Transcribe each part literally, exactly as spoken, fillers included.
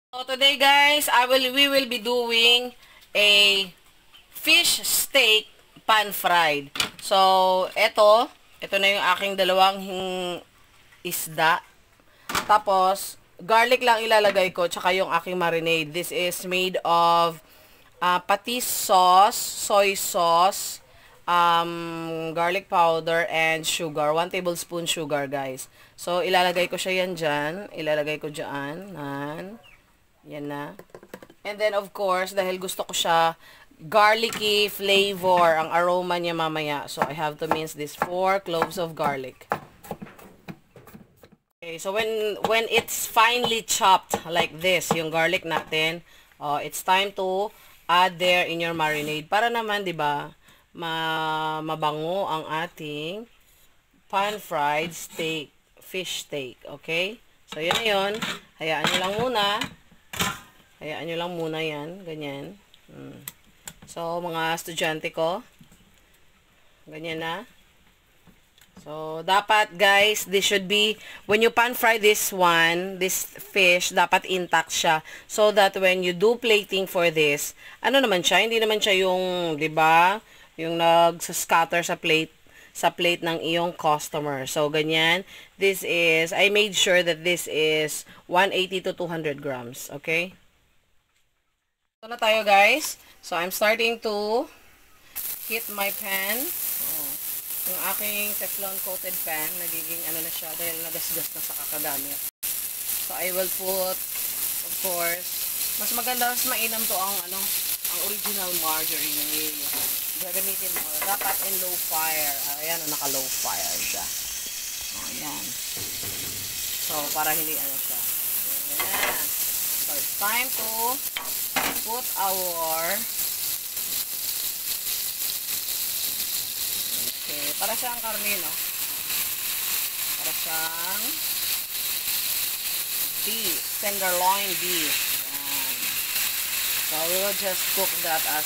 So today guys, I will we will be doing a fish steak pan fried. So ito, ito na yung aking dalawang isda. Tapos garlic lang ilalagay ko tsaka yung aking marinade. This is made of uh, patis sauce, soy sauce, um, garlic powder, and sugar. one tablespoon sugar, guys. So, ilalagay ko siya yan dyan. Ilalagay ko dyan. Nan. Yan na. And then, of course, dahil gusto ko siya garlicky flavor, ang aroma niya mamaya. So, I have to mince this four cloves of garlic. Okay, so when when it's finely chopped like this, yung garlic natin, oh, it's time to add there in your marinade para naman, 'di ba, ma mabango ang ating pan-fried steak, fish steak, okay? So, yun na yun. Hayaan nyo lang muna. Hayaan nyo lang muna yan. Ganyan. Hmm. So, mga estudyante ko, ganyan na. So, dapat guys, this should be, when you pan fry this one, this fish, dapat intact siya. So that when you do plating for this, ano naman siya, hindi naman siya yung, di ba, yung nag-scatter sa plate, sa plate ng iyong customer. So, ganyan. This is, I made sure that this is one eighty to two hundred grams. Okay? So na tayo guys. So, I'm starting to heat my pan. Yung aking Teflon coated pan, nagiging ano na siya dahil nagasgas na sa kakagamit. So, I will put, of course, mas maganda, mas mainam to ang, ano, ang original margarine. Gagamitin mo. Dapat in low fire. Ayan, naka-low fire siya. O, ayan. So, para hindi ano siya. Ayan. So, it's time to put our okay, para siyang karne, no? Para siyang beef, tenderloin beef. Ayan. So, we will just cook that as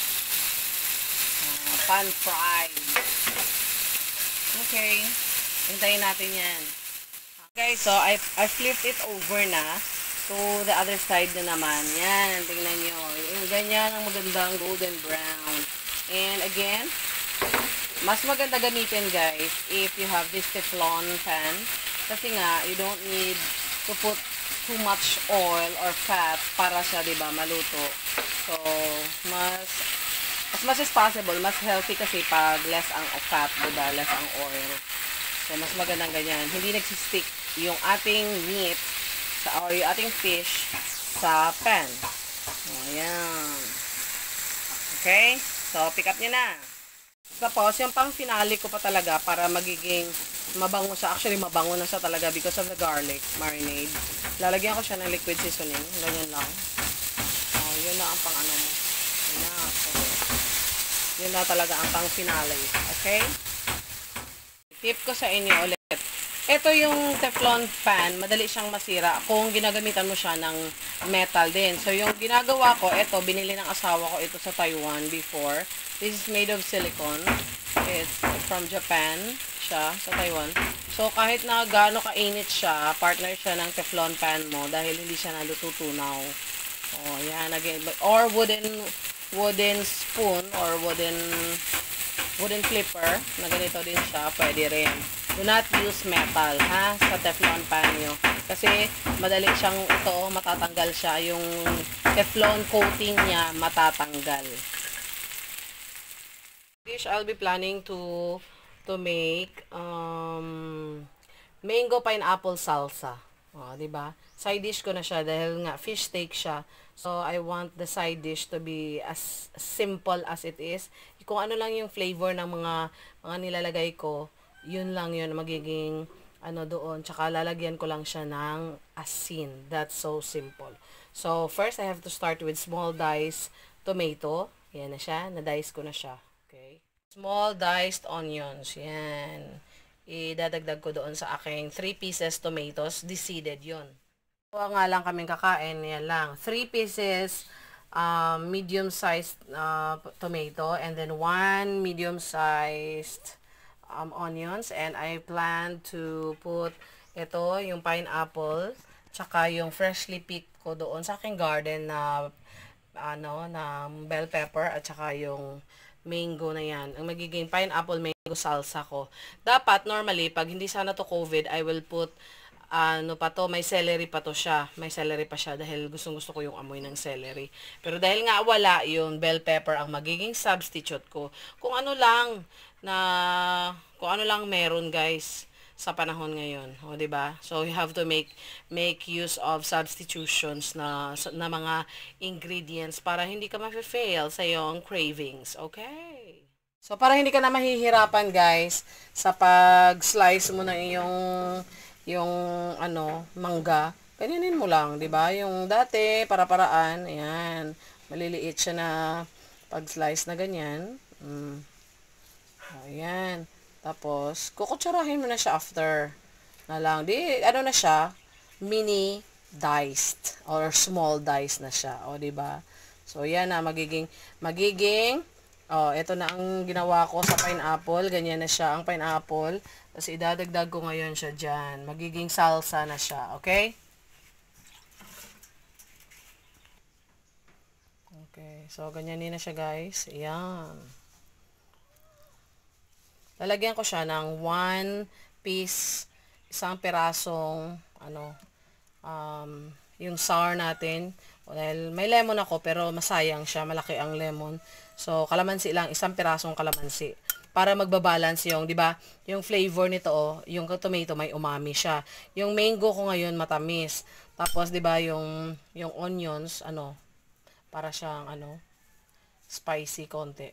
uh, pan-fried. Okay. Hintayin natin yan. Okay, so I, I flipped it over na to the other side na naman. Yan, tingnan nyo. Yung ganyan ang magandang golden brown. And again, mas maganda gamitin guys if you have this Teflon pan kasi nga you don't need to put too much oil or fat para siya, diba, maluto. So mas as much as possible, mas healthy kasi pag less ang fat, diba, less ang oil. So mas magandang ganyan, hindi nagsistick yung ating meat sa, or yung ating fish sa pan. Ayan. Okay, so pick up nyo na. Tapos, yung pang finale ko pa talaga para magiging mabango siya. Actually, mabango na siya talaga because of the garlic marinade. Lalagyan ko siya ng liquid seasoning. Ganyan lang. Oh, yun na ang pang ano mo. Yun na. So, yun na talaga ang pang finale. Okay? Tip ko sa inyo ulit. Ito yung Teflon pan, madali siyang masira kung ginagamitan mo siya ng metal din. So, yung ginagawa ko, ito, binili ng asawa ko ito sa Taiwan before. This is made of silicone. It's from Japan siya, sa Taiwan. So, kahit na gaano kainit siya, partner siya ng Teflon pan mo dahil hindi siya nalututunaw. Oh, yan. Again. Or wooden, wooden spoon or wooden, wooden flipper na ganito din siya. Pwede rin. Do not use metal, ha, sa Teflon pan nyo. Kasi, madali siyang ito, matatanggal siya. Yung Teflon coating niya, matatanggal. Dish, I'll be planning to to make um, mango pineapple salsa. O, di ba? Side dish ko na siya dahil nga fish steak siya. So, I want the side dish to be as simple as it is. Kung ano lang yung flavor ng mga mga nilalagay ko, yun lang yun magiging ano doon. Tsaka lalagyan ko lang siya ng asin. That's so simple. So, first I have to start with small diced tomato. Yan na siya. Na-dice ko na siya. Okay. Small diced onions. Yan. Idadagdag ko doon sa aking three pieces tomatoes. Deseeded yun. Kuha nga lang kaming kakain. Yan lang. three pieces um, medium-sized uh, tomato. And then one medium-sized um, onions. And I plan to put ito, yung pineapple. tsaka yung freshly picked ko doon sa aking garden na ano, na bell pepper at saka yung mango na yan. Ang magiging pineapple mango salsa ko. Dapat, normally, pag hindi sana to COVID, I will put, ano pa to, may celery pa to siya. May celery pa siya dahil gustong gusto ko yung amoy ng celery. Pero dahil nga wala, yung bell pepper ang magiging substitute ko. Kung ano lang, na, kung ano lang meron, guys, sa panahon ngayon, o di ba? So you have to make make use of substitutions na na mga ingredients para hindi ka ma-fail sa iyong cravings, okay? So para hindi ka na mahihirapan, guys, sa pag-slice mo ng iyong yung ano, mangga, ganyanin mo lang, di ba? Yung dati para-paraan, ayan, maliliit siya na pag-slice na ganyan. Mm. Ayan. Tapos, kukutsarahin mo na siya after na lang. Di, ano na siya, mini diced or small diced na siya. O, di ba? So, yan na, magiging, magiging, oh, ito na ang ginawa ko sa pineapple. Ganyan na siya ang pineapple. Tapos, idadagdag ko ngayon siya dyan. Magiging salsa na siya. Okay? Okay. So, ganyan na siya, guys. Ayan. Lalagyan ko siya ng one piece, isang pirasong, ano, um, yung sour natin. Well, may lemon ako, pero masayang siya. Malaki ang lemon. So, kalamansi lang, isang pirasong kalamansi. Para magbabalance yung, di ba, yung flavor nito, oh, yung tomato may umami siya. Yung mango ko ngayon matamis. Tapos, di ba, yung, yung onions, ano, para siyang, ano, spicy konti.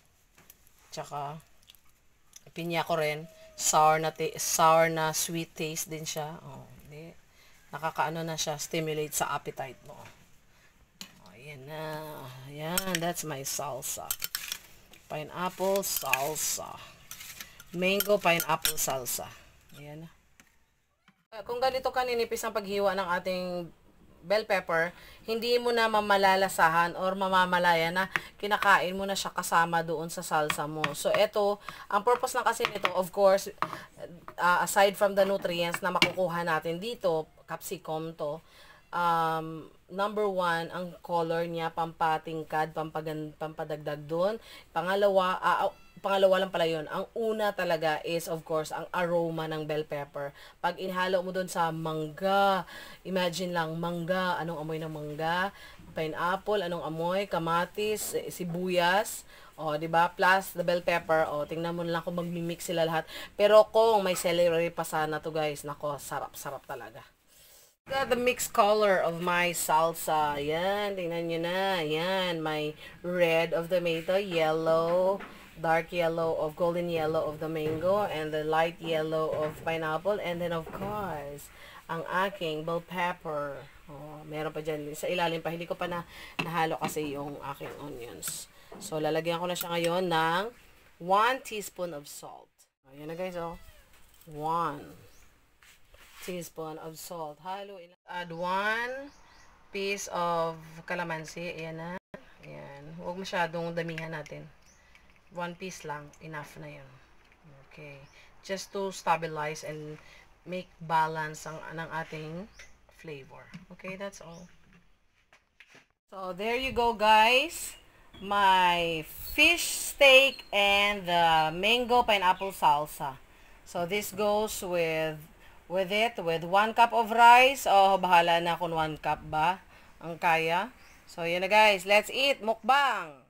Tsaka, pinya ko rin, sour na, sour na sweet taste din siya. Oh, di. Nakakaano na siya, stimulate sa appetite mo. Oh, yan na. Yan, that's my salsa. Pineapple salsa. Mango pineapple salsa. Ayan na. Kung ganito ka ninipis ang paghiwa ng ating bell pepper, hindi mo na mamalalasahan or mamamalaya na kinakain mo na siya kasama doon sa salsa mo. So, ito, ang purpose lang kasi nito, of course, uh, aside from the nutrients na makukuha natin dito, capsicum to, um, number one, ang color niya, pampatingkad, pampagan, pampadagdag doon. Pangalawa, uh, pangalawa lang pala yun. Ang una talaga is, of course, ang aroma ng bell pepper. Pag inhalo mo doon sa mangga, imagine lang, mangga, anong amoy ng mangga, pineapple, anong amoy, kamatis, sibuyas, o, di ba? Plus the bell pepper, o, tingnan mo lang kung magmi-mix sila lahat. Pero kung may celery pa sana to, guys, nako, sarap-sarap talaga. Got the mixed color of my salsa. Yan, tingnan nyo na. Yan, my red of tomato, yellow, dark yellow of golden yellow of the mango, and the light yellow of pineapple, and then of course ang aking bell pepper. Oh, meron pa dyan sa ilalim pa, hindi ko pa na nahalo kasi yung aking onions. So lalagyan ko na siya ngayon ng one teaspoon of salt. Ayan na, guys, oh, one teaspoon of salt. Halo, add one piece of calamansi. Ayan na. Ayan, huwag masyadong damihan natin. One piece lang, enough na yun. Okay. Just to stabilize and make balance ang, ng ating flavor. Okay, that's all. So, there you go, guys. My fish steak and the mango pineapple salsa. So, this goes with with it, with one cup of rice. Oh, bahala na kung one cup ba ang kaya. So, yun na, guys. Let's eat. Mukbang!